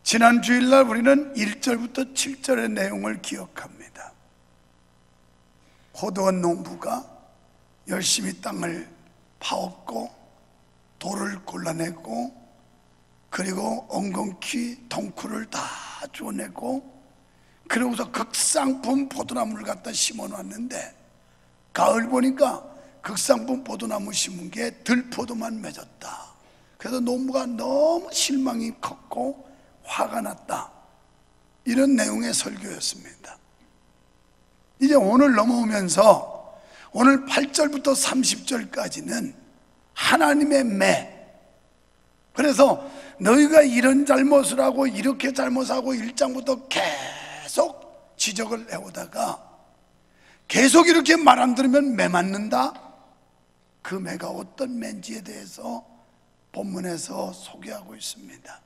지난 주일날 우리는 1절부터 7절의 내용을 기억합니다. 호두원 농부가 열심히 땅을 파엎고 돌을 골라내고 그리고 엉겅퀴 덩쿨을 다 쪼내고 그러고서 극상품 포도나무를 갖다 심어놨는데 가을 보니까 극상품 포도나무 심은 게 들포도만 맺었다. 그래서 농부가 너무 실망이 컸고 화가 났다. 이런 내용의 설교였습니다. 이제 오늘 넘어오면서 오늘 8절부터 30절까지는 하나님의 매. 그래서 너희가 이런 잘못을 하고 이렇게 잘못하고 1장부터 계속 지적을 해오다가 계속 이렇게 말 안 들으면 매 맞는다? 그 매가 어떤 매인지에 대해서 본문에서 소개하고 있습니다.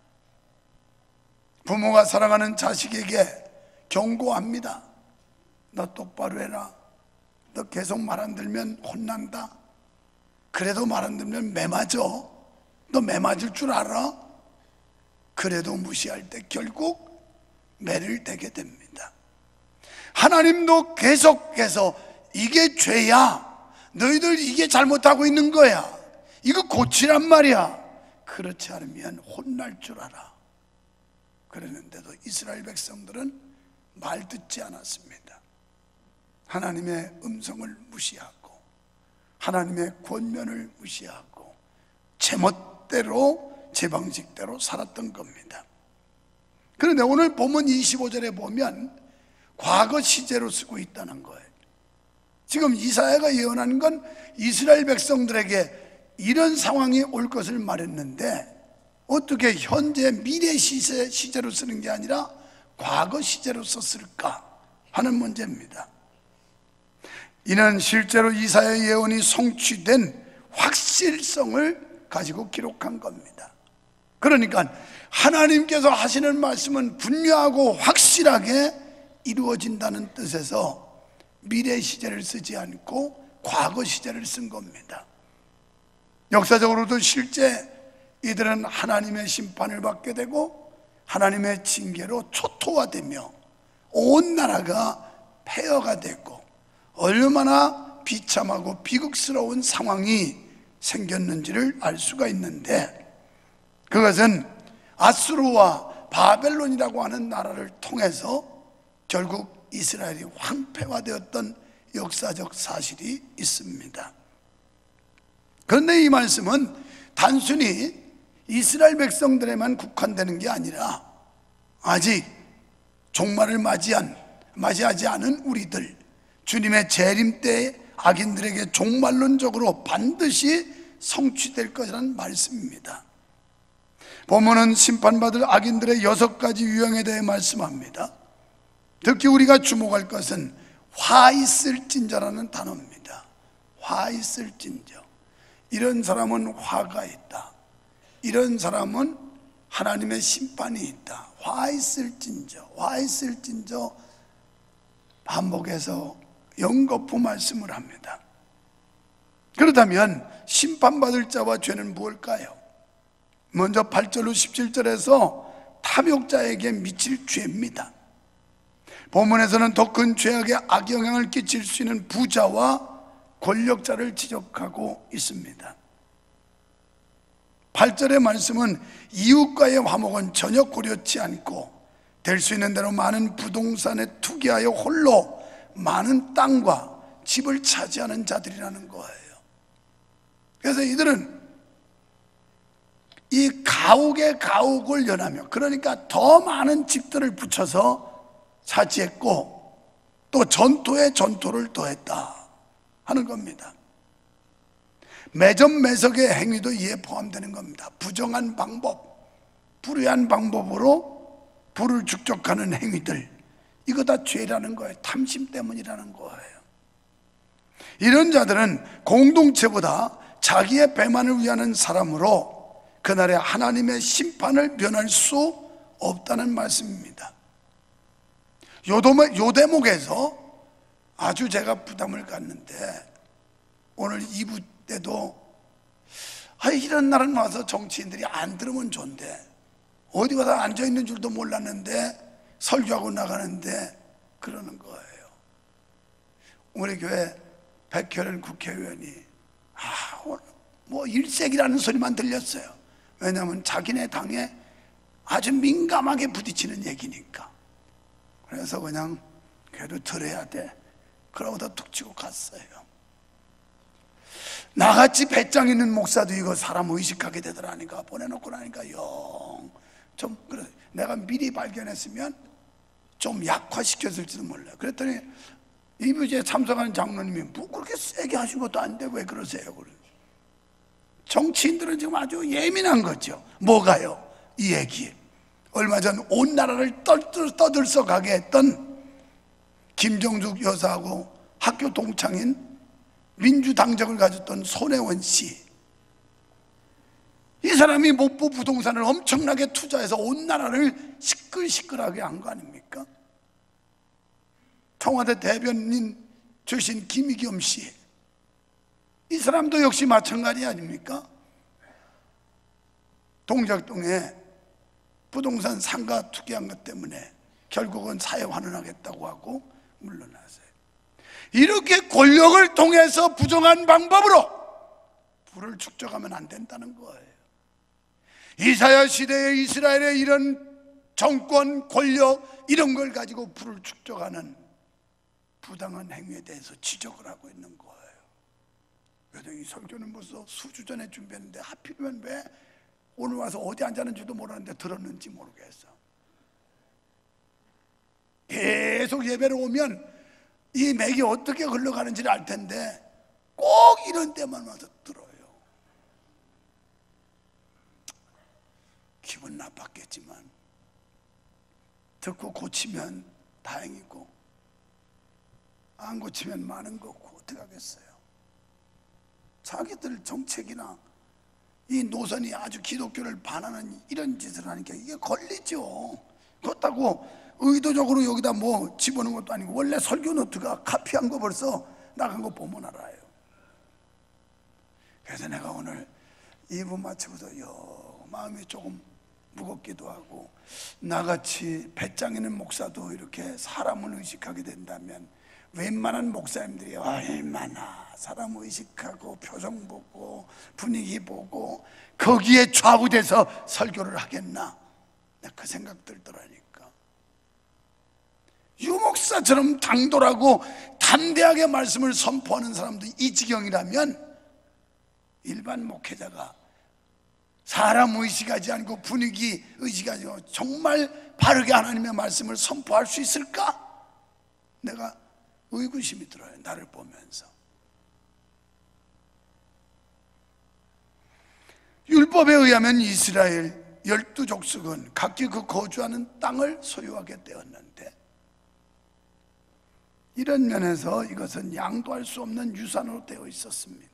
부모가 사랑하는 자식에게 경고합니다. 너 똑바로 해라. 너 계속 말 안 들으면 혼난다. 그래도 말 안 들으면 매 맞아. 너 매 맞을 줄 알아? 그래도 무시할 때 결국 매를 대게 됩니다. 하나님도 계속해서 이게 죄야. 너희들 이게 잘못하고 있는 거야. 이거 고치란 말이야. 그렇지 않으면 혼날 줄 알아. 그랬는데도 이스라엘 백성들은 말 듣지 않았습니다. 하나님의 음성을 무시하고 하나님의 권면을 무시하고 제멋대로 제 방식대로 살았던 겁니다. 그런데 오늘 본문 25절에 보면 과거 시제로 쓰고 있다는 거예요. 지금 이사야가 예언한 건 이스라엘 백성들에게 이런 상황이 올 것을 말했는데 어떻게 현재 미래 시제로 쓰는 게 아니라 과거 시제로 썼을까 하는 문제입니다. 이는 실제로 이사야의 예언이 성취된 확실성을 가지고 기록한 겁니다. 그러니까 하나님께서 하시는 말씀은 분명하고 확실하게 이루어진다는 뜻에서 미래 시제를 쓰지 않고 과거 시제를 쓴 겁니다. 역사적으로도 실제 이들은 하나님의 심판을 받게 되고 하나님의 징계로 초토화되며 온 나라가 폐허가 되고 얼마나 비참하고 비극스러운 상황이 생겼는지를 알 수가 있는데 그것은 아수르와 바벨론이라고 하는 나라를 통해서 결국 이스라엘이 황폐화되었던 역사적 사실이 있습니다. 그런데 이 말씀은 단순히 이스라엘 백성들에만 국한되는 게 아니라 아직 종말을 맞이하지 않은 우리들, 주님의 재림 때에 악인들에게 종말론적으로 반드시 성취될 것이라는 말씀입니다. 본문은 심판받을 악인들의 6가지 유형에 대해 말씀합니다. 특히 우리가 주목할 것은 화 있을진저라는 단어입니다. 화 있을진저. 이런 사람은 화가 있다. 이런 사람은 하나님의 심판이 있다. 화 있을진저. 화 있을진저 반복해서 연거푸 말씀을 합니다. 그렇다면 심판받을 자와 죄는 무엇일까요? 먼저 8절로 17절에서 탐욕자에게 미칠 죄입니다. 본문에서는 더 큰 죄악에 악영향을 끼칠 수 있는 부자와 권력자를 지적하고 있습니다. 8절의 말씀은 이웃과의 화목은 전혀 고려치 않고 될 수 있는 대로 많은 부동산에 투기하여 홀로 많은 땅과 집을 차지하는 자들이라는 거예요. 그래서 이들은 이 가옥에 가옥을 연하며 그러니까 더 많은 집들을 붙여서 차지했고 또 전토에 전토를 더했다 하는 겁니다. 매점매석의 행위도 이에 포함되는 겁니다. 부정한 방법, 불의한 방법으로 부를 축적하는 행위들, 이거 다 죄라는 거예요. 탐심 때문이라는 거예요. 이런 자들은 공동체보다 자기의 배만을 위하는 사람으로 그날의 하나님의 심판을 면할 수 없다는 말씀입니다. 요 대목에서 아주 제가 부담을 갖는데 오늘 2부 때도 이런 날은 와서 정치인들이 안 들으면 좋은데 어디 가서 앉아있는 줄도 몰랐는데 설교하고 나가는데 그러는 거예요. 우리 교회 백혈연 국회의원이 뭐 일색이라는 소리만 들렸어요. 왜냐하면 자기네 당에 아주 민감하게 부딪히는 얘기니까. 그래서 그냥 그래도 들어야 돼 그러고도 툭 치고 갔어요. 나같이 배짱 있는 목사도 이거 사람 의식하게 되더라니까. 보내놓고 나니까 좀 그래, 내가 미리 발견했으면 좀 약화시켰을지도 몰라요. 그랬더니 이부제에 참석하는 장로님이 뭐 그렇게 세게 하신 것도 아닌데 왜 그러세요? 정치인들은 지금 아주 예민한 거죠. 뭐가요? 이 얘기. 얼마 전 온 나라를 떠들썩하게 했던 김정숙 여사하고 학교 동창인 민주당적을 가졌던 손혜원 씨, 이 사람이 목포 부동산을 엄청나게 투자해서 온 나라를 시끌시끌하게 한 거 아닙니까? 청와대 대변인 출신 김의겸 씨, 이 사람도 역시 마찬가지 아닙니까? 동작동에 부동산 상가 투기한 것 때문에 결국은 사회 환원하겠다고 하고 물러나세요. 이렇게 권력을 통해서 부정한 방법으로 부를 축적하면 안 된다는 거예요. 이사야 시대의 이스라엘의 이런 정권, 권력 이런 걸 가지고 부를 축적하는 부당한 행위에 대해서 지적을 하고 있는 거예요. 그래서 이 설교는 벌써 수주 전에 준비했는데 하필이면 왜 오늘 와서 어디 앉았는지도 모르는데 들었는지 모르겠어. 계속 예배를 오면 이 맥이 어떻게 흘러가는지를 알 텐데 꼭 이런 때만 와서 들어요. 기분 나빴겠지만 듣고 고치면 다행이고 안 고치면 많은 거고 어떻게 하겠어요. 자기들 정책이나 이 노선이 아주 기독교를 반하는 이런 짓을 하니까 이게 걸리죠. 그렇다고 의도적으로 여기다 뭐 집어넣은 것도 아니고 원래 설교 노트가 카피한 거 벌써 나간 거 보면 알아요. 그래서 내가 오늘 2부 마치고서 마음이 조금 무겁기도 하고, 나같이 배짱 있는 목사도 이렇게 사람을 의식하게 된다면 웬만한 목사님들이 얼마나 사람 의식하고 표정 보고 분위기 보고 거기에 좌우돼서 설교를 하겠나, 그 생각 들더라니까. 유목사처럼 당돌하고 담대하게 말씀을 선포하는 사람도 이 지경이라면 일반 목회자가 사람 의식하지 않고 분위기 의식하지 않고 정말 바르게 하나님의 말씀을 선포할 수 있을까? 내가 의구심이 들어요, 나를 보면서. 율법에 의하면 이스라엘 12족속은 각기 그 거주하는 땅을 소유하게 되었는데, 이런 면에서 이것은 양도할 수 없는 유산으로 되어 있었습니다.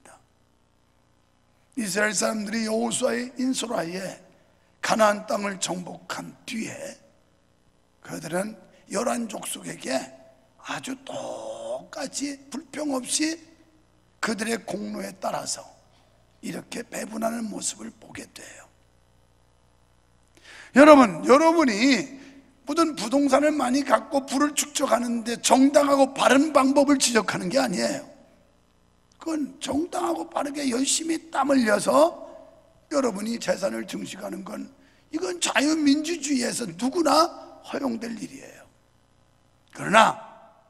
이스라엘 사람들이 여호수아의 인솔하에 가나안 땅을 정복한 뒤에 그들은 11족속에게 아주 똑같이 불평 없이 그들의 공로에 따라서 이렇게 배분하는 모습을 보게 돼요. 여러분이 무슨 부동산을 많이 갖고 부를 축적하는데 정당하고 바른 방법을 지적하는 게 아니에요. 그건 정당하고 빠르게 열심히 땀 흘려서 여러분이 재산을 증식하는 건, 이건 자유민주주의에서 누구나 허용될 일이에요. 그러나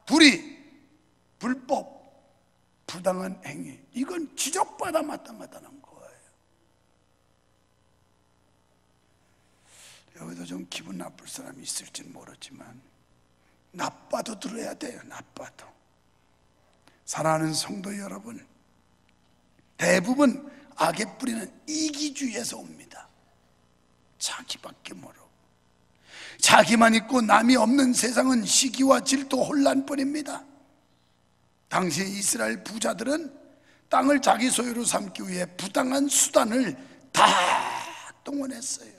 불법, 부당한 행위, 이건 지적받아 마땅하다는 거예요. 여기도 좀 기분 나쁠 사람이 있을지는 모르지만 나빠도 들어야 돼요. 나빠도. 사랑하는 성도 여러분, 대부분 악의 뿌리는 이기주의에서 옵니다. 자기밖에 모르고 자기만 있고 남이 없는 세상은 시기와 질투, 혼란뿐입니다. 당시 이스라엘 부자들은 땅을 자기 소유로 삼기 위해 부당한 수단을 다 동원했어요.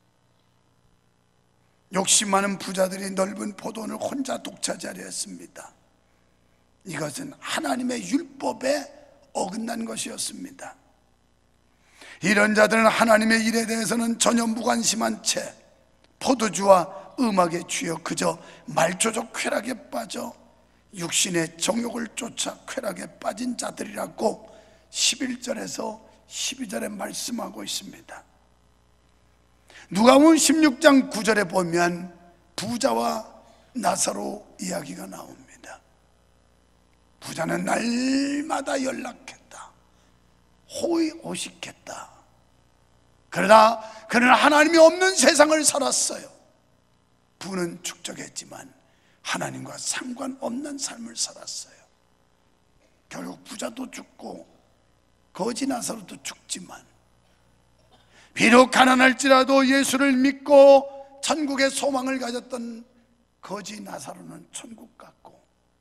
욕심 많은 부자들이 넓은 포도원을 혼자 독차지하려 했습니다. 이것은 하나님의 율법에 어긋난 것이었습니다. 이런 자들은 하나님의 일에 대해서는 전혀 무관심한 채 포도주와 음악에 취해 그저 말조적 쾌락에 빠져 육신의 정욕을 쫓아 쾌락에 빠진 자들이라고 11절에서 12절에 말씀하고 있습니다. 누가복음 16장 9절에 보면 부자와 나사로 이야기가 나옵니다. 부자는 날마다 연락했다. 호의호식했다. 그러나 그는 하나님이 없는 세상을 살았어요. 부는 축적했지만 하나님과 상관없는 삶을 살았어요. 결국 부자도 죽고 거지 나사로도 죽지만, 비록 가난할지라도 예수를 믿고 천국의 소망을 가졌던 거지 나사로는 천국 갔고,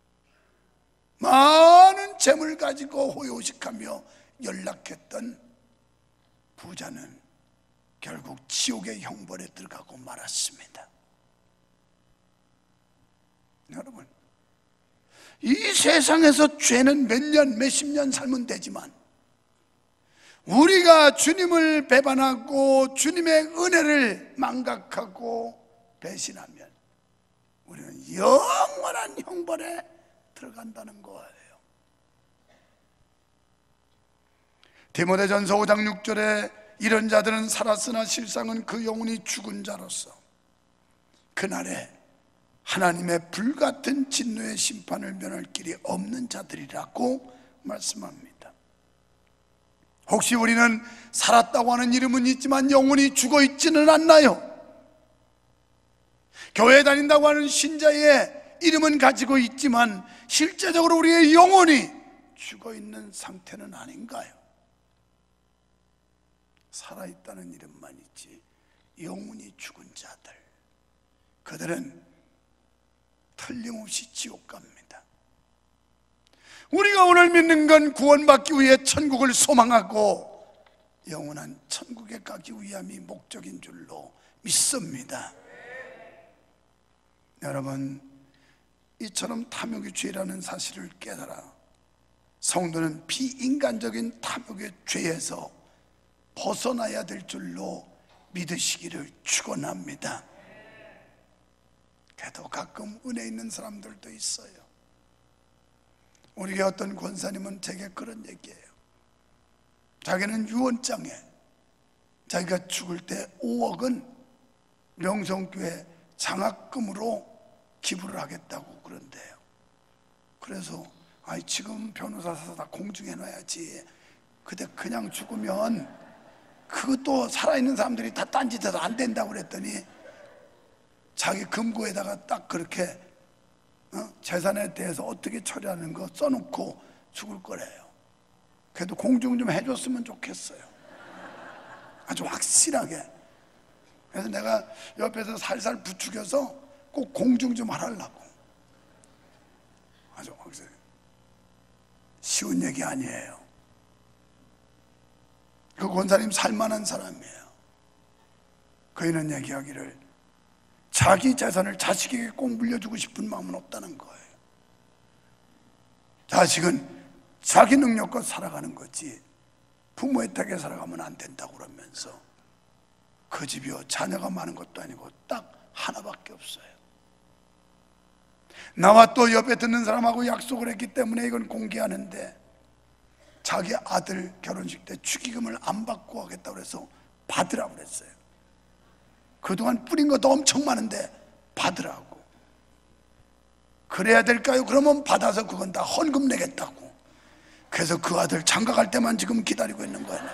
많은 재물 가지고 호의호식하며 연락했던 부자는 결국 지옥의 형벌에 들어가고 말았습니다. 여러분, 이 세상에서 죄는 몇 년, 몇십 년 살면 되지만 우리가 주님을 배반하고 주님의 은혜를 망각하고 배신하면 우리는 영원한 형벌에 들어간다는 거예요. 디모데전서 5장 6절에 이런 자들은 살았으나 실상은 그 영혼이 죽은 자로서 그날에 하나님의 불같은 진노의 심판을 면할 길이 없는 자들이라고 말씀합니다. 혹시 우리는 살았다고 하는 이름은 있지만 영혼이 죽어 있지는 않나요? 교회 다닌다고 하는 신자의 이름은 가지고 있지만 실제적으로 우리의 영혼이 죽어 있는 상태는 아닌가요? 살아있다는 이름만 있지 영혼이 죽은 자들, 그들은 틀림없이 지옥 갑니다. 우리가 오늘 믿는 건 구원받기 위해 천국을 소망하고 영원한 천국에 가기 위함이 목적인 줄로 믿습니다. 여러분, 이처럼 탐욕의 죄라는 사실을 깨달아 성도는 비인간적인 탐욕의 죄에서 벗어나야 될 줄로 믿으시기를 축원합니다. 그래도 가끔 은혜 있는 사람들도 있어요. 우리 어떤 권사님은 제게 그런 얘기예요. 자기는 유언장에 자기가 죽을 때 5억은 명성교회 장학금으로 기부를 하겠다고 그런대요. 그래서 지금 변호사 사서 다 공증해 놔야지, 근데 그냥 죽으면 그것도 살아있는 사람들이 다 딴짓해서 안 된다고 그랬더니 자기 금고에다가 딱 그렇게 재산에 대해서 어떻게 처리하는 거 써놓고 죽을 거래요. 그래도 공증 좀 해줬으면 좋겠어요. 아주 확실하게. 그래서 내가 옆에서 살살 부추겨서 꼭 공증 좀 하라고. 아주 확실해. 쉬운 얘기 아니에요. 그 권사님 살만한 사람이에요. 그이는 얘기하기를 자기 재산을 자식에게 꼭 물려주고 싶은 마음은 없다는 거예요. 자식은 자기 능력껏 살아가는 거지 부모의 택에 살아가면 안 된다고 그러면서, 그 집이요 자녀가 많은 것도 아니고 딱 하나밖에 없어요. 나와 또 옆에 듣는 사람하고 약속을 했기 때문에 이건 공개하는데, 자기 아들 결혼식 때 축의금을 안 받고 하겠다고 해서 받으라고 그랬어요. 그동안 뿌린 것도 엄청 많은데 받으라고. 그래야 될까요? 그러면 받아서 그건 다 헌금 내겠다고. 그래서 그 아들 장가갈 때만 지금 기다리고 있는 거예요.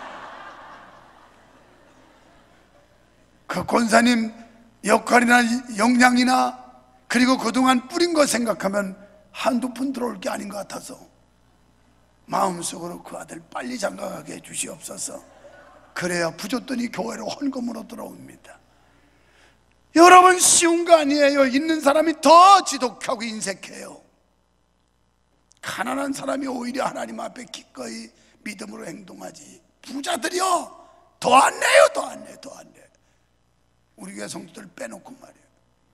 그 권사님 역할이나 역량이나 그리고 그동안 뿌린 거 생각하면 한두 푼 들어올 게 아닌 것 같아서 마음속으로 그 아들 빨리 장가가게 해주시옵소서. 그래야 부줬더니 교회로 헌금으로 들어옵니다. 여러분, 쉬운 거 아니에요. 있는 사람이 더 지독하고 인색해요. 가난한 사람이 오히려 하나님 앞에 기꺼이 믿음으로 행동하지, 부자들이요 더 안 내요. 더 안 내, 더 안 내. 우리 교회 성도들 빼놓고 말이에요.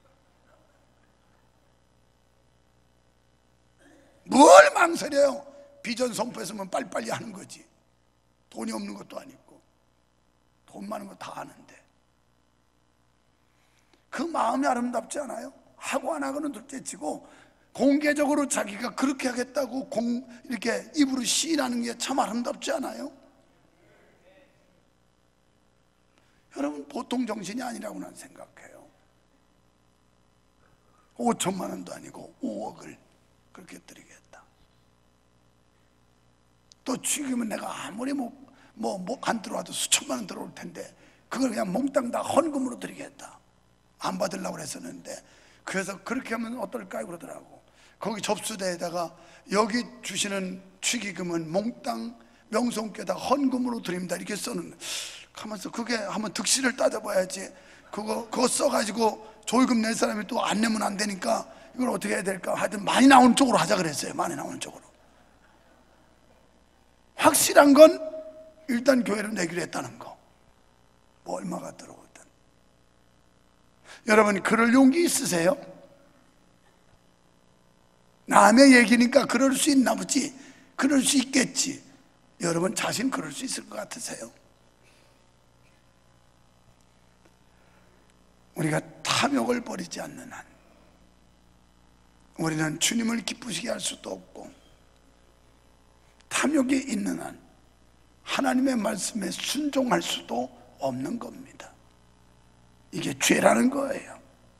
뭘 망설여요. 비전 선포했으면 빨리빨리 하는 거지. 돈이 없는 것도 아니고 돈 많은 거 다 아는데. 마음이 아름답지 않아요? 하고 안 하고는 둘째치고 공개적으로 자기가 그렇게 하겠다고 이렇게 입으로 시인하는 게 참 아름답지 않아요? 여러분, 보통 정신이 아니라고 난 생각해요. 5천만 원도 아니고 5억을 그렇게 드리겠다. 또 지금은 내가 아무리 안 들어와도 수천만 원 들어올 텐데 그걸 그냥 몽땅 다 헌금으로 드리겠다. 안 받으려고 그랬었는데, 그래서 그렇게 하면 어떨까요? 그러더라고. 거기 접수대에다가 여기 주시는 축의금은 몽땅 명성교에다 헌금으로 드립니다 이렇게 써는, 하면서 그게 한번 득실을 따져봐야지. 그거 써가지고 조의금 낼 사람이 또 안 내면 안 되니까 이걸 어떻게 해야 될까. 하여튼 많이 나오는 쪽으로 하자 그랬어요. 많이 나오는 쪽으로. 확실한 건 일단 교회로 내기로 했다는 거. 뭐 얼마가 들어오든. 여러분, 그럴 용기 있으세요? 남의 얘기니까 그럴 수 있나 보지, 그럴 수 있겠지. 여러분 자신 그럴 수 있을 것 같으세요? 우리가 탐욕을 버리지 않는 한 우리는 주님을 기쁘시게 할 수도 없고, 탐욕이 있는 한 하나님의 말씀에 순종할 수도 없는 겁니다. 이게 죄라는 거예요.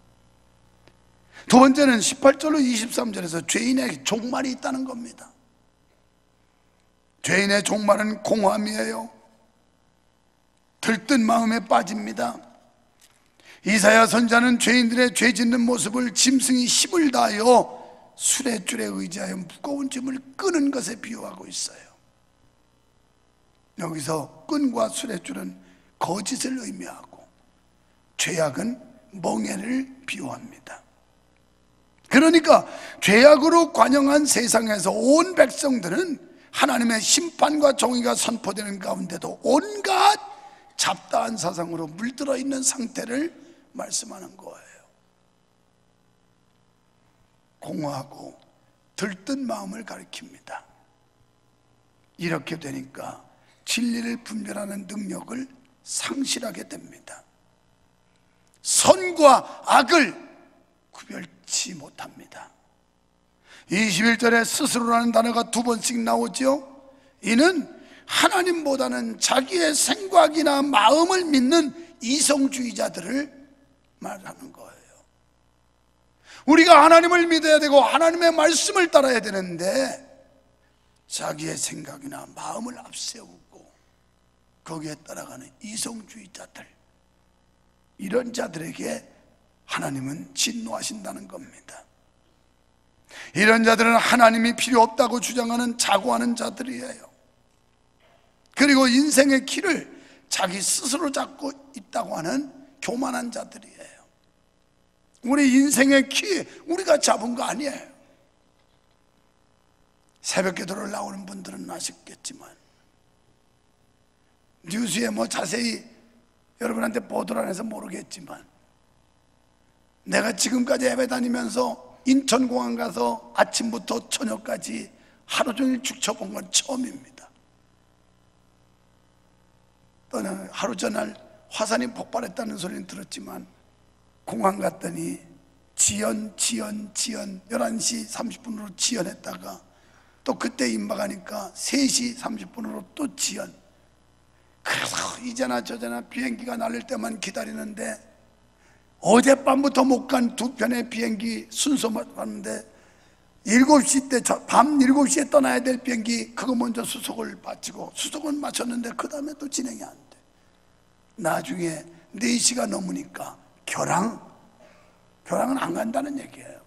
두 번째는 18절로 23절에서 죄인의 종말이 있다는 겁니다. 죄인의 종말은 공함이에요. 들뜬 마음에 빠집니다. 이사야 선지자는 죄인들의 죄 짓는 모습을 짐승이 힘을 다하여 수레줄에 의지하여 무거운 짐을 끄는 것에 비유하고 있어요. 여기서 끈과 수레줄은 거짓을 의미하고 죄악은 멍에를 비유합니다. 그러니까 죄악으로 관영한 세상에서 온 백성들은 하나님의 심판과 정의가 선포되는 가운데도 온갖 잡다한 사상으로 물들어 있는 상태를 말씀하는 거예요. 공허하고 들뜬 마음을 가리킵니다. 이렇게 되니까 진리를 분별하는 능력을 상실하게 됩니다. 선과 악을 구별치 못합니다. 21절에 스스로라는 단어가 두 번씩 나오죠. 이는 하나님보다는 자기의 생각이나 마음을 믿는 이성주의자들을 말하는 거예요. 우리가 하나님을 믿어야 되고 하나님의 말씀을 따라야 되는데 자기의 생각이나 마음을 앞세우고 거기에 따라가는 이성주의자들, 이런 자들에게 하나님은 진노하신다는 겁니다. 이런 자들은 하나님이 필요 없다고 주장하는 자고하는 자들이에요. 그리고 인생의 길을 자기 스스로 잡고 있다고 하는 교만한 자들이에요. 우리 인생의 키 우리가 잡은 거 아니에요. 새벽 기도를 나오는 분들은 아시겠지만, 뉴스에 자세히 여러분한테 보도를 안 해서 모르겠지만, 내가 지금까지 예배 다니면서 인천공항 가서 아침부터 저녁까지 하루 종일 죽쳐본 건 처음입니다. 또는 하루 전날 화산이 폭발했다는 소리는 들었지만 공항 갔더니 지연 11시 30분으로 지연했다가 또 그때 임박하니까 3시 30분으로 또 지연. 그래서 이제나 저제나 비행기가 날릴 때만 기다리는데 어젯밤부터 못 간 두 편의 비행기 순서 봤는데 7시 때, 밤 7시에 떠나야 될 비행기 그거 먼저 수속을 마치고, 수속은 마쳤는데 그 다음에 또 진행이 안 돼. 나중에 4시가 넘으니까 결항은 안 간다는 얘기예요.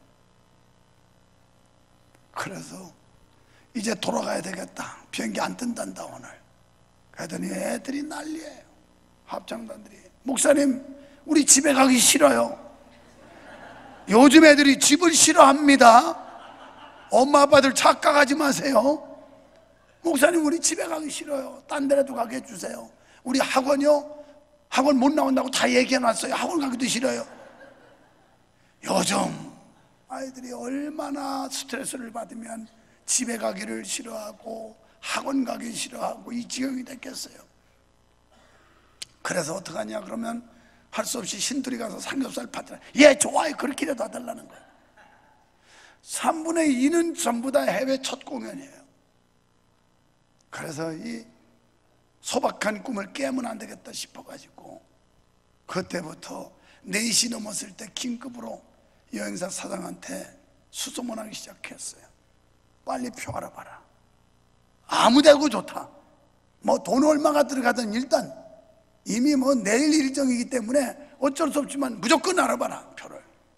그래서 이제 돌아가야 되겠다, 비행기 안 뜬단다 오늘. 그러더니 애들이 난리예요. 합창단들이, 목사님 우리 집에 가기 싫어요. 요즘 애들이 집을 싫어합니다. 엄마 아빠들 착각하지 마세요. 목사님 우리 집에 가기 싫어요. 딴 데라도 가게 해주세요. 우리 학원이요, 학원 못 나온다고 다 얘기해놨어요. 학원 가기도 싫어요. 요즘 아이들이 얼마나 스트레스를 받으면 집에 가기를 싫어하고 학원 가기 싫어하고 이 지경이 됐겠어요. 그래서 어떡하냐 그러면 할 수 없이 신들이 가서 삼겹살 파더라. 예, 좋아요. 그렇게라도 해달라는 거야. 3분의 2는 전부 다 해외 첫 공연이에요. 그래서 이 소박한 꿈을 깨면 안 되겠다 싶어가지고 그때부터 4시 넘었을 때 긴급으로 여행사 사장한테 수소문하기 시작했어요. 빨리 표 알아봐라. 아무 데고 좋다. 뭐 돈 얼마가 들어가든 일단 이미 뭐 내일 일정이기 때문에 어쩔 수 없지만 무조건 알아봐라, 표를.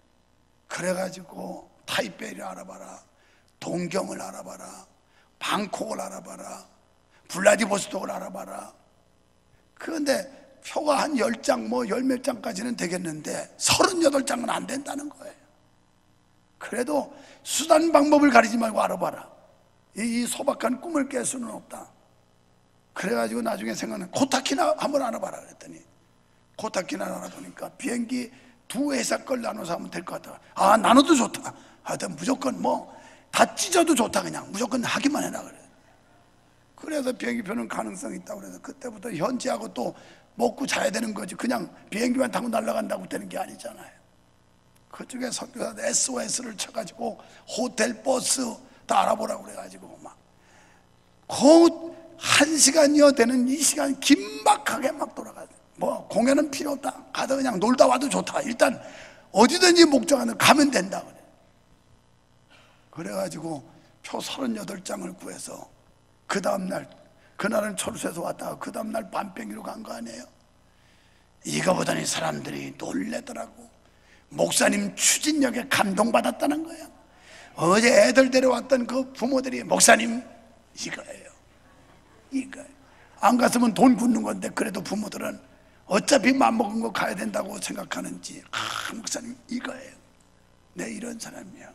그래가지고 타이베이를 알아봐라, 동경을 알아봐라, 방콕을 알아봐라, 블라디보스톡을 알아봐라. 그런데 표가 한 10장 뭐 10몇 장까지는 되겠는데 38장은 안 된다는 거예요. 그래도 수단 방법을 가리지 말고 알아봐라. 이 소박한 꿈을 깰 수는 없다. 그래가지고 나중에 생각나는 코타키나 한번 알아봐라 그랬더니 코타키나 알아보니까 비행기 두 회사 걸 나눠서 하면 될 것 같다. 아, 나눠도 좋다. 하여튼 무조건 뭐 다 찢어도 좋다. 그냥 무조건 하기만 해라 그래. 그래서 비행기표는 가능성이 있다고 그래서 그때부터 현지하고 또 먹고 자야 되는 거지. 그냥 비행기만 타고 날아간다고 되는 게 아니잖아요. 그쪽에 선교사들 SOS를 쳐가지고 호텔, 버스 다 알아보라고 그래가지고 막 곧 1시간이어 되는 이 시간 긴박하게 막 돌아가요. 뭐 공연은 필요 없다. 가서 그냥 놀다 와도 좋다. 일단 어디든지 목적하는 가면 된다 그래. 그래가지고 표 38장을 구해서 그 다음날, 그날은 철수해서 왔다가 그 다음날 밤뱅이로 간 거 아니에요. 이거 보더니 사람들이 놀래더라고. 목사님 추진력에 감동받았다는 거예요. 어제 애들 데려왔던 그 부모들이 목사님 이거예요. 이거예요. 안 갔으면 돈 굳는 건데 그래도 부모들은 어차피 맘먹은 거 가야 된다고 생각하는지 목사님 이거예요. 내 이런 사람이야.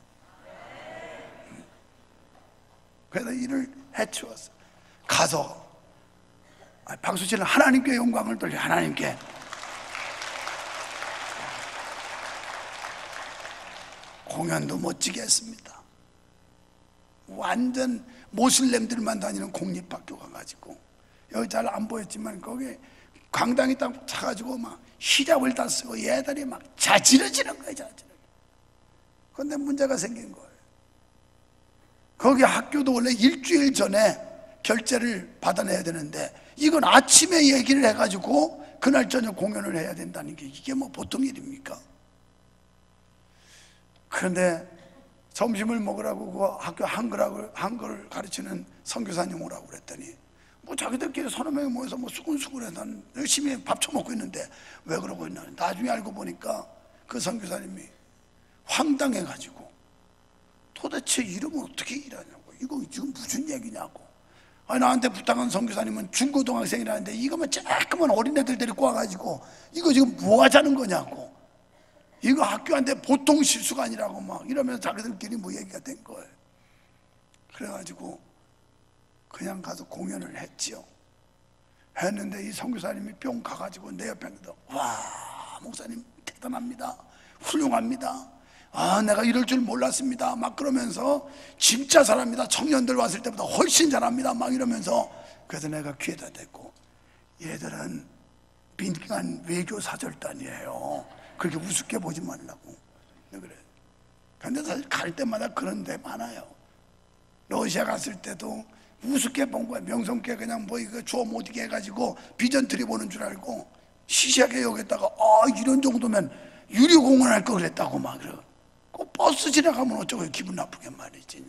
그래서 일을 해치웠어. 가서 박수 치는 하나님께 영광을 돌려. 하나님께 공연도 멋지게 했습니다. 완전 모슬렘들만 다니는 공립학교 가가지고 여기 잘 안 보였지만 거기 강당이 딱 차가지고 막 히잡을 다 쓰고 얘들이 막 자지러지는 거예요. 자지러. 그런데 문제가 생긴 거예요. 거기 학교도 원래 일주일 전에 결제를 받아내야 되는데 이건 아침에 얘기를 해가지고 그날 저녁 공연을 해야 된다는 게 이게 뭐 보통 일입니까? 그런데 점심을 먹으라고 그 학교 한글 가르치는 선교사님 오라고 그랬더니 뭐 자기들끼리 서너 명이 모여서 뭐 수근수근해서 열심히 밥 처먹고 있는데 왜 그러고 있나. 나중에 알고 보니까 그 선교사님이 황당해가지고 도대체 이름을 어떻게 일하냐고. 이거 지금 무슨 얘기냐고. 아니 나한테 부탁한 선교사님은 중고등학생이라는데 이거만 조그만 어린애들 데리고 와가지고 이거 지금 뭐 하자는 거냐고. 이거 학교한테 보통 실수가 아니라고 막 이러면서 자기들끼리 뭐 얘기가 된 거예요. 그래가지고 그냥 가서 공연을 했지요. 했는데 이 선교사님이 뿅 가가지고 내 옆에 앉아서 와 목사님 대단합니다. 훌륭합니다. 아 내가 이럴 줄 몰랐습니다. 막 그러면서 진짜 잘합니다. 청년들 왔을 때보다 훨씬 잘합니다. 막 이러면서 그래서 내가 귀에다 대고 얘들은 빈칸 외교사절단이에요. 그렇게 우습게 보지 말라고. 그래. 근데 사실 갈 때마다 그런 데 많아요. 러시아 갔을 때도 우습게 본 거야. 명성께 그냥 뭐 이거 주워 못 이게 해가지고 비전트리 보는 줄 알고 시시하게 여기다가 이런 정도면 유료공원 할 거 그랬다고 막 그래. 그 버스 지나가면 어쩌고 기분 나쁘게 말이지.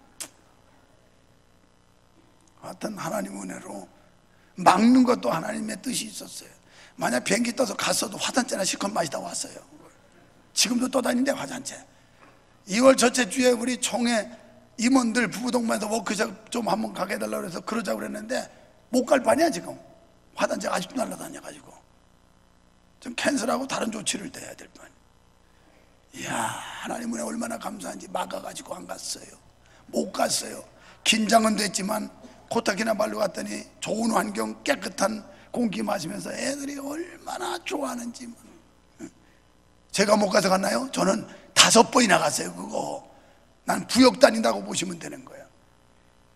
하여튼 하나님 은혜로 막는 것도 하나님의 뜻이 있었어요. 만약 비행기 떠서 갔어도 화단째나 실컷 마시다 왔어요. 지금도 떠다니는데 화단째. 2월 첫째 주에 우리 총회 임원들 부부동반에서 워크숍 좀 한번 가게 해달라고 해서 그러자고 그랬는데 못 갈 판이야 지금. 화단째 아직도 날아다녀가지고 좀 캔슬하고 다른 조치를 대야 될 판. 이야 하나님 은혜 얼마나 감사한지 막아가지고 안 갔어요. 못 갔어요. 긴장은 됐지만 코타키나발루 갔더니 좋은 환경 깨끗한 공기 마시면서 애들이 얼마나 좋아하는지. 제가 못 가서 갔나요? 저는 5번이나 갔어요. 그거 난 부역 다닌다고 보시면 되는 거예요.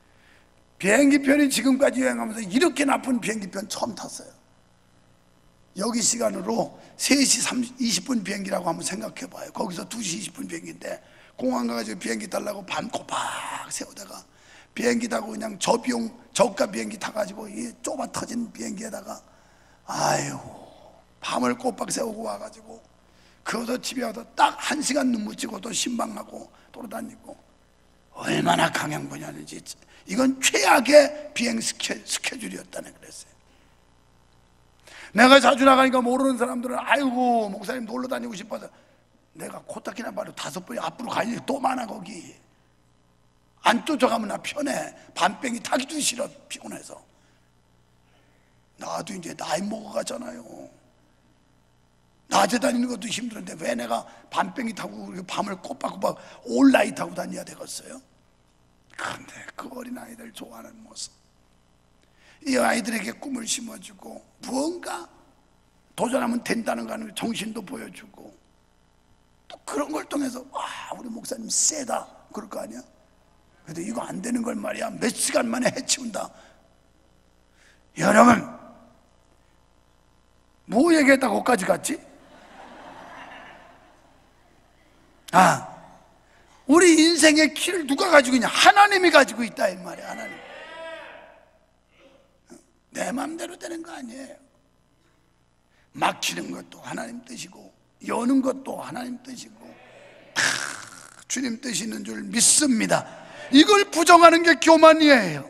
비행기편이 지금까지 여행하면서 이렇게 나쁜 비행기편 처음 탔어요. 여기 시간으로 3시 20분 비행기라고 한번 생각해 봐요. 거기서 2시 20분 비행기인데 공항 가가지고 비행기 달라고 밤 꼬박 세우다가 비행기 타고 그냥 저가 비행기 타가지고 이 좁아 터진 비행기에다가 아유 밤을 꼬박 세우고 와가지고 그것도 집에 와서 딱 1시간 눈 묻히고 또 신방하고 돌아다니고 얼마나 강행군이었는지. 이건 최악의 비행 스케줄이었다네 그랬어요. 내가 자주 나가니까 모르는 사람들은 아이고 목사님 놀러 다니고 싶어서, 내가 코딱지나 바로 5번이 앞으로 갈 일이 또 많아. 거기 안 쫓아가면 나 편해. 밤뱅이 타기도 싫어. 피곤해서. 나도 이제 나이 먹어가잖아요. 낮에 다니는 것도 힘들은데 왜 내가 밤뱅이 타고 밤을 꼬박꼬박 올라이 타고 다녀야 되겠어요? 그런데 그 어린아이들 좋아하는 모습, 이 아이들에게 꿈을 심어주고 무언가 도전하면 된다는 거는 정신도 보여주고 또 그런 걸 통해서 와 우리 목사님 세다 그럴 거 아니야? 근데 이거 안 되는 걸 말이야 몇 시간 만에 해치운다. 여러분 뭐 얘기했다 거기까지 갔지? 우리 인생의 키를 누가 가지고 있냐? 하나님이 가지고 있다 이 말이야. 하나님. 내 마음대로 되는 거 아니에요. 막히는 것도 하나님 뜻이고 여는 것도 하나님 뜻이고 다 주님 뜻이 있는 줄 믿습니다. 이걸 부정하는 게 교만이에요.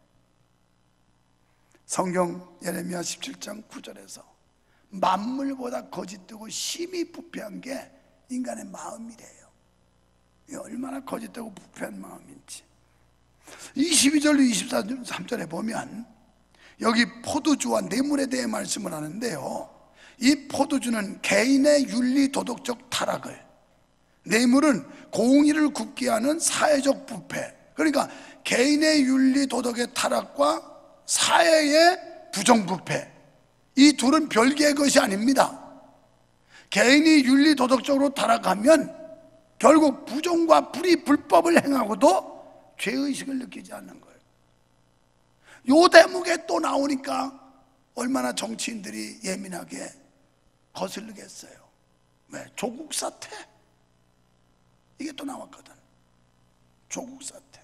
성경 예레미야 17장 9절에서 만물보다 거짓되고 심히 부패한 게 인간의 마음이래요. 얼마나 거짓되고 부패한 마음인지. 22절로 23절에 보면 여기 포도주와 뇌물에 대해 말씀을 하는데요, 이 포도주는 개인의 윤리 도덕적 타락을, 뇌물은 공의를 굽게 하는 사회적 부패. 그러니까 개인의 윤리 도덕의 타락과 사회의 부정부패, 이 둘은 별개의 것이 아닙니다. 개인이 윤리 도덕적으로 타락하면 결국 부정과 불의 불법을 행하고도 죄의식을 느끼지 않는 거예요. 요 대목에 또 나오니까 얼마나 정치인들이 예민하게 거슬리겠어요. 왜? 조국 사태, 이게 또 나왔거든. 조국 사태.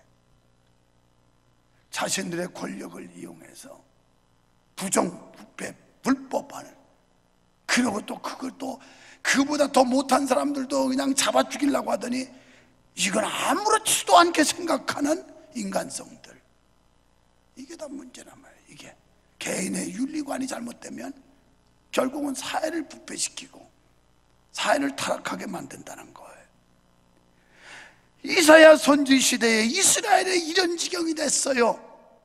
자신들의 권력을 이용해서 부정, 부패, 불법하는, 그리고 또 그걸 또 그보다 더 못한 사람들도 그냥 잡아 죽이려고 하더니 이건 아무렇지도 않게 생각하는 인간성들, 이게 다 문제란 말이에요. 이게 개인의 윤리관이 잘못되면 결국은 사회를 부패시키고 사회를 타락하게 만든다는 거예요. 이사야 선지 시대에 이스라엘에 이런 지경이 됐어요.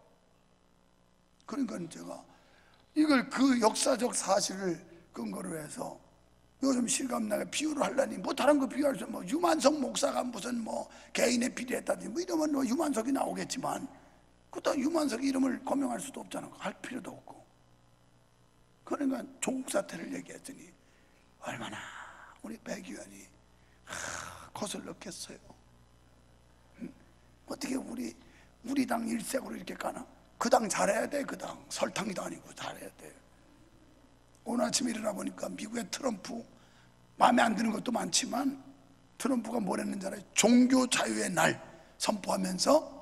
그러니까 제가 이걸 그 역사적 사실을 근거로 해서 요즘 실감나게 비유를 하려니 뭐 다른 거 비유할 수, 뭐 유만석 목사가 무슨 뭐 개인의 비리했다든지 뭐 이러면 뭐 유만석이 나오겠지만 그것도 유만석 이름을 거명할 수도 없잖아. 할 필요도 없고. 그러니까 조국 사태를 얘기했더니 얼마나 우리 백 의원이 거슬렀겠어요. 어떻게 우리 당 일색으로 이렇게 가나? 그 당 잘해야 돼. 그 당 설탕이도 아니고 잘해야 돼. 오늘 아침에 일어나 보니까 미국의 트럼프, 마음에 안 드는 것도 많지만 트럼프가 뭘 했는지 알아요? 종교 자유의 날 선포하면서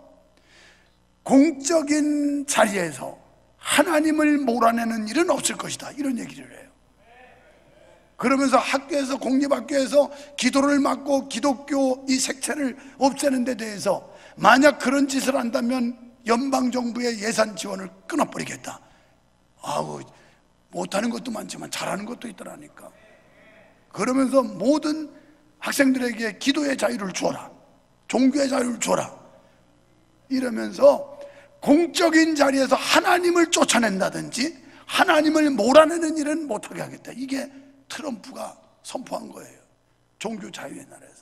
공적인 자리에서 하나님을 몰아내는 일은 없을 것이다, 이런 얘기를 해요. 그러면서 학교에서, 공립학교에서 기도를 막고 기독교 이 색채를 없애는 데 대해서 만약 그런 짓을 한다면 연방정부의 예산 지원을 끊어버리겠다. 아우, 못하는 것도 많지만 잘하는 것도 있더라니까. 그러면서 모든 학생들에게 기도의 자유를 주어라, 종교의 자유를 주어라, 이러면서 공적인 자리에서 하나님을 쫓아낸다든지 하나님을 몰아내는 일은 못하게 하겠다. 이게 트럼프가 선포한 거예요. 종교 자유의 날에서.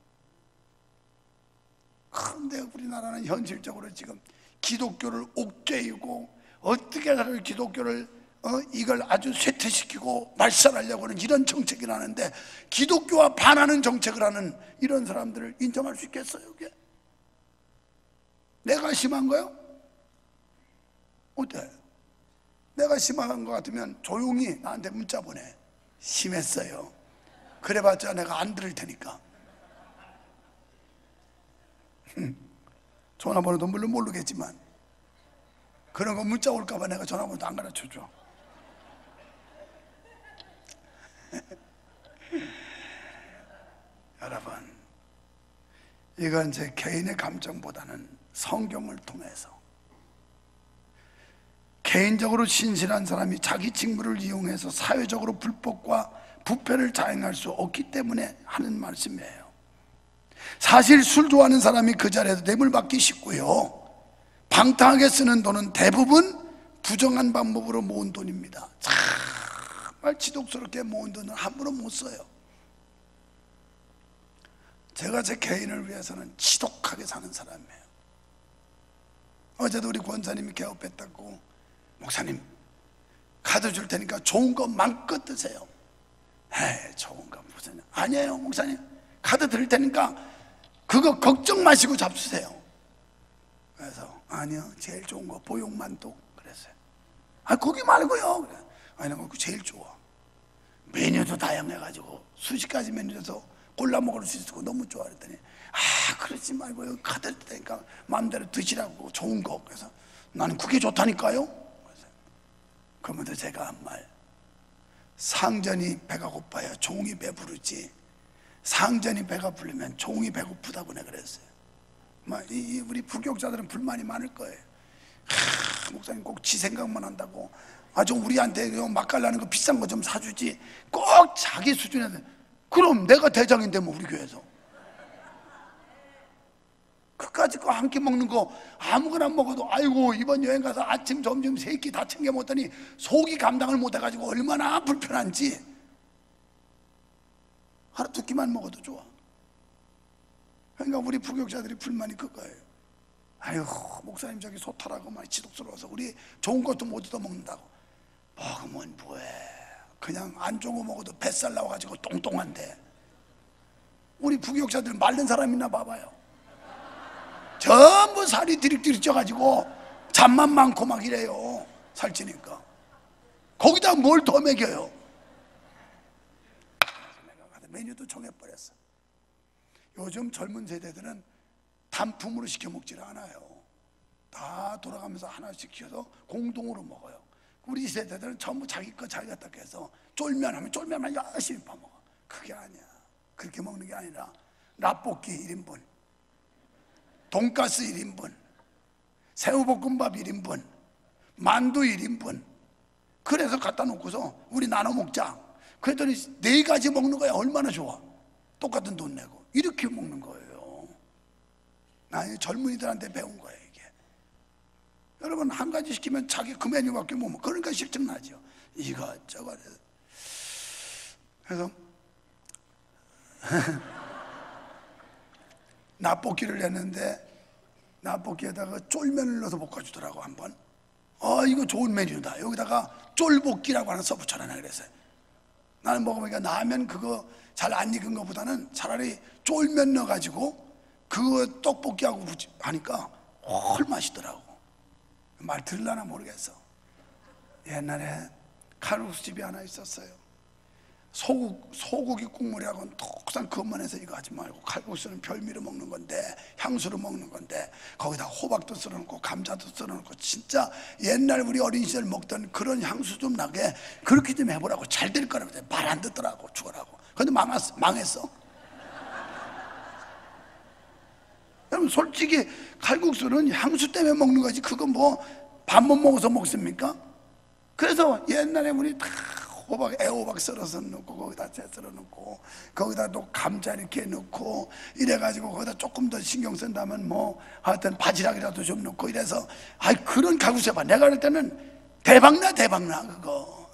그런데 우리나라는 현실적으로 지금 기독교를 옥죄이고 어떻게 하면 기독교를 이걸 아주 쇠퇴시키고 말살하려고 하는 이런 정책이 나는데 기독교와 반하는 정책을 하는 이런 사람들을 인정할 수 있겠어요? 이게? 내가 심한 거요? 어때? 내가 심한 것 같으면 조용히 나한테 문자 보내. 심했어요. 그래봤자 내가 안 들을 테니까. 전화번호도 물론 모르겠지만 그런 거 문자 올까봐 내가 전화번호도 안 가르쳐줘. 여러분, 이건 제 개인의 감정보다는 성경을 통해서 개인적으로 신실한 사람이 자기 직무를 이용해서 사회적으로 불법과 부패를 자행할 수 없기 때문에 하는 말씀이에요. 사실 술 좋아하는 사람이 그 자리에서 뇌물 받기 쉽고요, 방탕하게 쓰는 돈은 대부분 부정한 방법으로 모은 돈입니다. 정말 지독스럽게 모은 돈은 함부로 못 써요. 제가 제 개인을 위해서는 지독하게 사는 사람이에요. 어제도 우리 권사님이 개업했다고, 목사님 카드 줄 테니까 좋은 거 마음껏 드세요. 에이, 좋은 거 무슨, 아니에요 목사님, 카드 드릴 테니까 그거 걱정 마시고 잡수세요. 그래서 아니요, 제일 좋은 거 보육만두. 그랬어요. 아, 거기 말고요. 그래. 아니, 그거 제일 좋아. 메뉴도 다양해가지고 수십 가지 메뉴에서 골라 먹을 수 있고 너무 좋아. 그랬더니 아, 그러지 말고 여기 카드 드리니까 마음대로 드시라고, 좋은 거. 그래서 나는 그게 좋다니까요. 그러면서 제가 한 말, 상전이 배가 고파야 종이 배부르지, 상전이 배가 부르면 종이 배고프다고 내가 그랬어요. 우리 부교육자들은 불만이 많을 거예요. 목사님 꼭 지 생각만 한다고, 좀 우리한테 맛깔나는 거 비싼 거 좀 사주지, 꼭 자기 수준에서. 그럼 내가 대장인데 뭐, 우리 교회에서 그까짓 거 한 끼 먹는 거 아무거나 먹어도 아이고 이번 여행 가서 아침 점심 세 끼 다 챙겨 먹더니 속이 감당을 못 해가지고 얼마나 불편한지. 하루 두 끼만 먹어도 좋아. 그러니까 우리 부교육자들이 불만이 그거예요. 아유, 목사님 저기 소탈하고 많이 지독스러워서 우리 좋은 것도 못 얻어 먹는다고. 먹으면 뭐해, 그냥 안 좋은 거 먹어도 뱃살 나와가지고 똥똥한데. 우리 부교육자들 마른 사람 있나 봐봐요. 전부 살이 디릭디릭 쪄가지고 잠만 많고 막 이래요. 살찌니까. 거기다 뭘 더 먹여요. 메뉴도 정해버렸어. 요즘 젊은 세대들은 단품으로 시켜 먹질 않아요. 다 돌아가면서 하나씩 시켜서 공동으로 먹어요. 우리 세대들은 전부 자기 거 자기가 딱 해서 쫄면 하면 쫄면만 열심히 파먹어. 그게 아니야. 그렇게 먹는 게 아니라 라볶이 1인분, 돈가스 1인분, 새우볶음밥 1인분, 만두 1인분. 그래서 갖다 놓고서 우리 나눠 먹자. 그랬더니 4가지 먹는 거야. 얼마나 좋아. 똑같은 돈 내고 이렇게 먹는 거예요. 나 젊은이들한테 배운 거예요, 이게. 여러분, 한 가지 시키면 자기 그 메뉴밖에 못 먹어. 그러니까 실증나죠. 이것저것. 그래서 나볶이를 했는데 나볶이에다가 쫄면을 넣어서 볶아주더라고 한번. 이거 좋은 메뉴다. 여기다가 쫄볶이라고 하나 써붙여라 그랬어요. 나는 먹어보니까 라면 그거 잘 안 익은 것보다는 차라리 쫄면 넣어가지고 그거 떡볶이하고 하니까 훨 맛있더라고. 말 들으려나 모르겠어. 옛날에 칼국수집이 하나 있었어요. 소고기 국물이라고는 독산 그것만 해서 이거 하지 말고, 칼국수는 별미로 먹는 건데, 향수로 먹는 건데, 거기다 호박도 썰어놓고 감자도 썰어놓고, 진짜 옛날 우리 어린 시절 먹던 그런 향수 좀 나게 그렇게 좀 해보라고. 잘 될 거라고. 말 안 듣더라고, 죽어라고. 근데 망했어. 여러분, 솔직히 칼국수는 향수 때문에 먹는 거지, 그거 뭐 밥 못 먹어서 먹습니까? 그래서 옛날에 우리 다 애호박 썰어서 넣고, 거기다 채 썰어 넣고, 거기다 또 감자 이렇게 넣고 이래가지고, 거기다 조금 더 신경 쓴다면 뭐 하여튼 바지락이라도 좀 넣고 이래서, 그런 칼국수 해봐. 내가 그럴 때는 대박나 그거.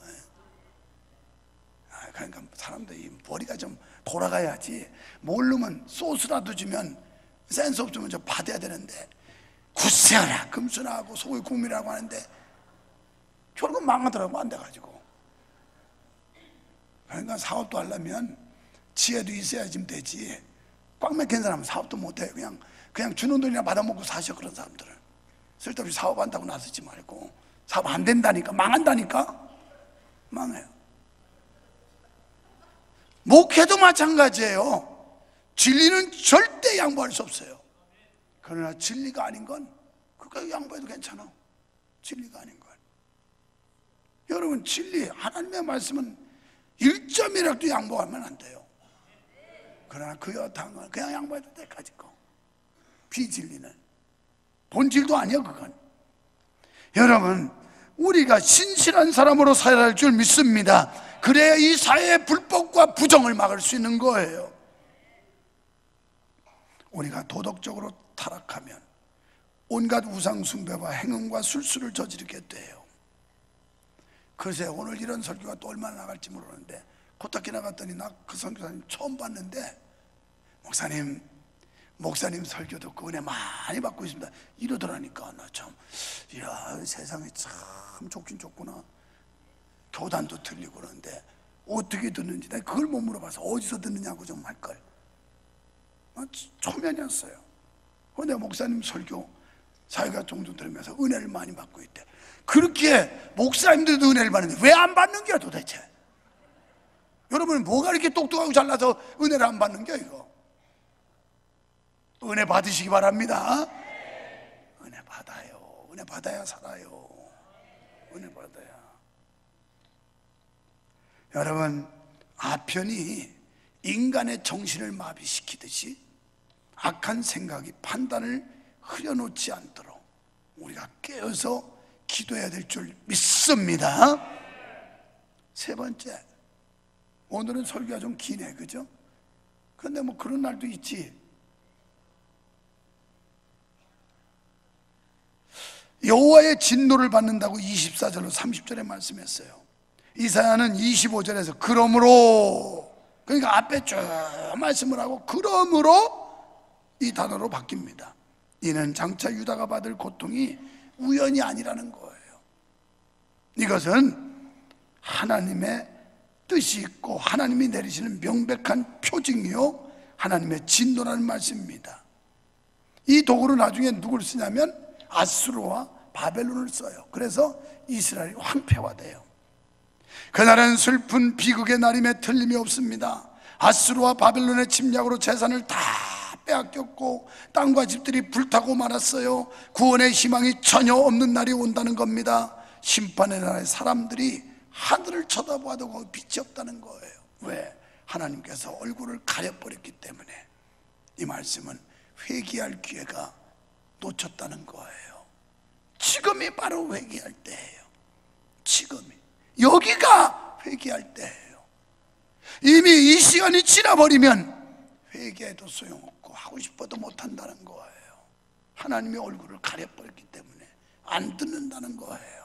그러니까 사람들이 머리가 좀 돌아가야지. 모르면 소스라도 주면, 센스 없으면 좀 받아야 되는데, 굳세어라 금순하고 소고기 국물이라고 하는데 결국 망하더라고, 안 돼가지고. 그러니까 사업도 하려면 지혜도 있어야 좀 되지. 꽉 막힌 사람은 사업도 못해. 그냥 주는 돈이나 받아먹고 사셔. 그런 사람들은 쓸데없이 사업한다고 나서지 말고 사업 안 된다니까, 망한다니까. 망해요. 목회도 마찬가지예요. 진리는 절대 양보할 수 없어요. 그러나 진리가 아닌 건 그거 양보해도 괜찮아. 진리가 아닌 건. 여러분, 진리, 하나님의 말씀은 1점이라도 양보하면 안 돼요. 그러나 그 여탕은 그냥 양보해도 때까지 거. 비진리는 본질도 아니야 그건. 여러분, 우리가 신실한 사람으로 살아야 할 줄 믿습니다. 그래야 이 사회의 불법과 부정을 막을 수 있는 거예요. 우리가 도덕적으로 타락하면 온갖 우상숭배와 행음과 술수를 저지르게 돼요. 글쎄, 오늘 이런 설교가 또 얼마나 나갈지 모르는데 코타키나 갔더니 나 그 선교사님 처음 봤는데, 목사님 설교 듣고 은혜 많이 받고 있습니다 이러더라니까. 나 참, 이야, 세상이 참 좋긴 좋구나. 교단도 틀리고 그러는데 어떻게 듣는지 내가 그걸 못 물어봐서 어디서 듣느냐고 좀 할걸. 초면이었어요. 근데 목사님 설교 사회가 종종 들으면서 은혜를 많이 받고 있대. 그렇게 목사님들도 은혜를 받는데 왜 안 받는 거야 도대체? 여러분, 뭐가 이렇게 똑똑하고 잘나서 은혜를 안 받는 거야 이거? 은혜 받으시기 바랍니다. 은혜 받아요. 은혜 받아야 살아요. 은혜 받아야. 여러분, 아편이 인간의 정신을 마비시키듯이 악한 생각이 판단을 흐려놓지 않도록 우리가 깨어서 기도해야 될 줄 믿습니다. 세 번째, 오늘은 설교가 좀 기네, 그죠? 그런데 뭐 그런 날도 있지. 여호와의 진노를 받는다고 24절로 30절에 말씀했어요. 이사야는 25절에서 그러므로, 그러니까 앞에 쭉 말씀을 하고 그러므로 이 단어로 바뀝니다. 이는 장차 유다가 받을 고통이 우연이 아니라는 거예요. 이것은 하나님의 뜻이 있고 하나님이 내리시는 명백한 표징이요 하나님의 진노라는 말씀입니다. 이 도구를 나중에 누굴 쓰냐면 아수르와 바벨론을 써요. 그래서 이스라엘이 황폐화돼요. 그날은 슬픈 비극의 날임에 틀림이 없습니다. 아수르와 바벨론의 침략으로 재산을 다 빼앗겼고 땅과 집들이 불타고 말았어요. 구원의 희망이 전혀 없는 날이 온다는 겁니다. 심판의 날에 사람들이 하늘을 쳐다봐도 거기 빛이 없다는 거예요. 왜? 하나님께서 얼굴을 가려버렸기 때문에. 이 말씀은 회개할 기회가 놓쳤다는 거예요. 지금이 바로 회개할 때예요. 지금이, 여기가 회개할 때예요. 이미 이 시간이 지나버리면 회개해도 소용없고 하고 싶어도 못한다는 거예요. 하나님의 얼굴을 가려버렸기 때문에 안 듣는다는 거예요.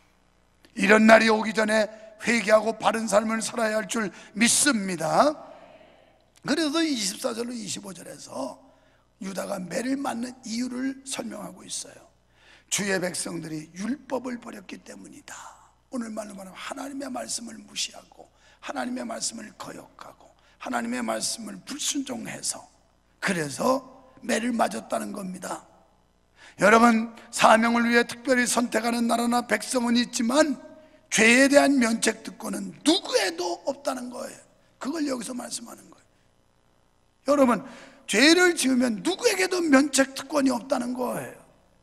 이런 날이 오기 전에 회개하고 바른 삶을 살아야 할 줄 믿습니다. 그래서 24절로 25절에서 유다가 매를 맞는 이유를 설명하고 있어요. 주의 백성들이 율법을 버렸기 때문이다. 오늘 말로 말하면 하나님의 말씀을 무시하고 하나님의 말씀을 거역하고 하나님의 말씀을 불순종해서 그래서 매를 맞았다는 겁니다. 여러분, 사명을 위해 특별히 선택하는 나라나 백성은 있지만 죄에 대한 면책 특권은 누구에도 없다는 거예요. 그걸 여기서 말씀하는 거예요. 여러분, 죄를 지으면 누구에게도 면책 특권이 없다는 거예요.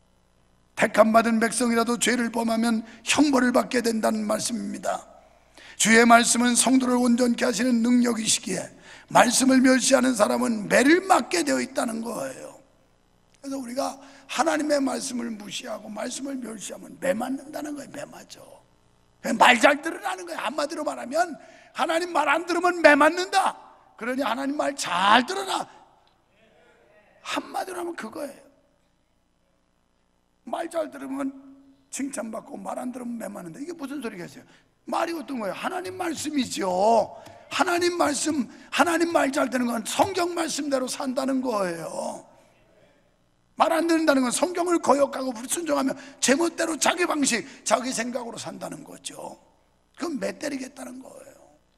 택함받은 백성이라도 죄를 범하면 형벌을 받게 된다는 말씀입니다. 주의 말씀은 성도를 온전케 하시는 능력이시기에 말씀을 멸시하는 사람은 매를 맞게 되어 있다는 거예요. 그래서 우리가 하나님의 말씀을 무시하고 말씀을 멸시하면 매 맞는다는 거예요. 매 맞아. 말 잘 들으라는 거예요. 한마디로 말하면 하나님 말 안 들으면 매 맞는다. 그러니 하나님 말 잘 들어라. 한마디로 하면 그거예요. 말 잘 들으면 칭찬받고 말 안 들으면 매 맞는다. 이게 무슨 소리겠어요? 말이 어떤 거예요? 하나님 말씀이죠. 하나님 말씀, 하나님 말 잘 되는 건 성경 말씀대로 산다는 거예요. 말 안 듣는다는 건 성경을 거역하고 불순종하며 제멋대로 자기 방식, 자기 생각으로 산다는 거죠. 그건 매 때리겠다는 거예요.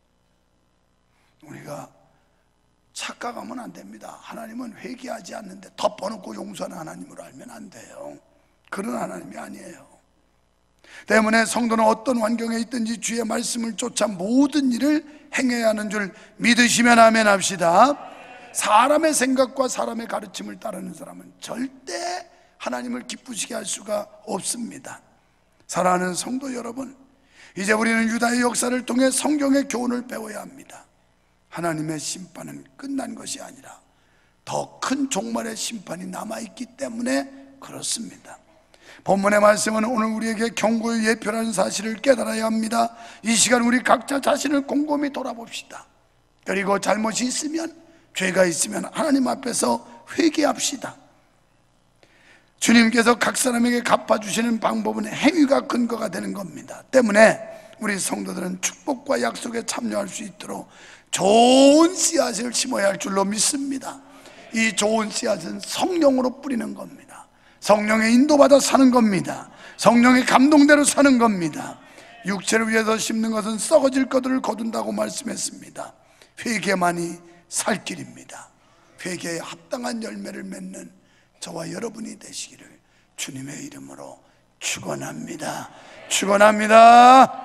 우리가 착각하면 안 됩니다. 하나님은 회개하지 않는데 덮어놓고 용서하는 하나님으로 알면 안 돼요. 그런 하나님이 아니에요. 때문에 성도는 어떤 환경에 있든지 주의 말씀을 쫓아 모든 일을 행해야 하는 줄 믿으시면 아멘 합시다. 사람의 생각과 사람의 가르침을 따르는 사람은 절대 하나님을 기쁘시게 할 수가 없습니다. 사랑하는 성도 여러분, 이제 우리는 유다의 역사를 통해 성경의 교훈을 배워야 합니다. 하나님의 심판은 끝난 것이 아니라 더 큰 종말의 심판이 남아있기 때문에 그렇습니다. 본문의 말씀은 오늘 우리에게 경고의 예표라는 사실을 깨달아야 합니다. 이 시간 우리 각자 자신을 곰곰이 돌아봅시다. 그리고 잘못이 있으면, 죄가 있으면 하나님 앞에서 회개합시다. 주님께서 각 사람에게 갚아주시는 방법은 행위가 근거가 되는 겁니다. 때문에 우리 성도들은 축복과 약속에 참여할 수 있도록 좋은 씨앗을 심어야 할 줄로 믿습니다. 이 좋은 씨앗은 성령으로 뿌리는 겁니다. 성령의 인도받아 사는 겁니다. 성령의 감동대로 사는 겁니다. 육체를 위해서 심는 것은 썩어질 것들을 거둔다고 말씀했습니다. 회개만이 살 길입니다. 회개에 합당한 열매를 맺는 저와 여러분이 되시기를 주님의 이름으로 축원합니다. 축원합니다.